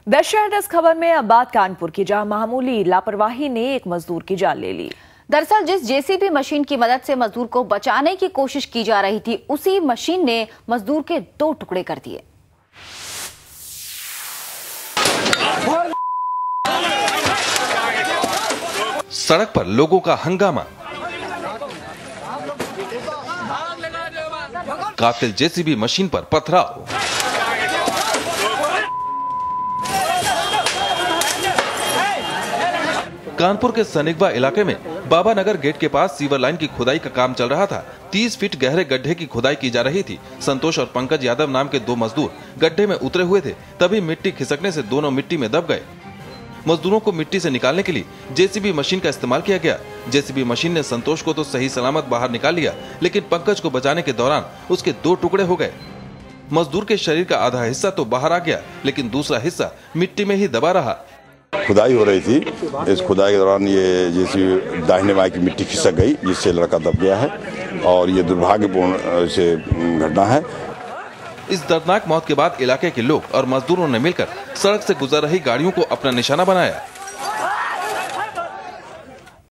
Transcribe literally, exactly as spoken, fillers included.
दशहर इस खबर में अब बात कानपुर की, जहां मामूली लापरवाही ने एक मजदूर की जान ले ली। दरअसल जिस जेसीबी मशीन की मदद से मजदूर को बचाने की कोशिश की जा रही थी, उसी मशीन ने मजदूर के दो टुकड़े कर दिए। सड़क पर लोगों का हंगामा, कातिल जेसीबी मशीन पर पथराव। कानपुर के सनिगवा इलाके में बाबा नगर गेट के पास सीवर लाइन की खुदाई का काम चल रहा था। तीस फीट गहरे गड्ढे की खुदाई की जा रही थी। संतोष और पंकज यादव नाम के दो मजदूर गड्ढे में उतरे हुए थे, तभी मिट्टी खिसकने से दोनों मिट्टी में दब गए। मजदूरों को मिट्टी से निकालने के लिए जेसीबी मशीन का इस्तेमाल किया गया। जेसीबी मशीन ने संतोष को तो सही सलामत बाहर निकाल लिया, लेकिन पंकज को बचाने के दौरान उसके दो टुकड़े हो गए। मजदूर के शरीर का आधा हिस्सा तो बाहर आ गया, लेकिन दूसरा हिस्सा मिट्टी में ही दबा रहा। खुदाई हो रही थी, इस खुदाई के दौरान ये जेसीबी दाहिने बाएं की मिट्टी खिसक गई, जिससे लड़का दब गया है और ये दुर्भाग्यपूर्ण से घटना है। इस दर्दनाक मौत के बाद इलाके के लोग और मजदूरों ने मिलकर सड़क से गुजर रही गाड़ियों को अपना निशाना बनाया।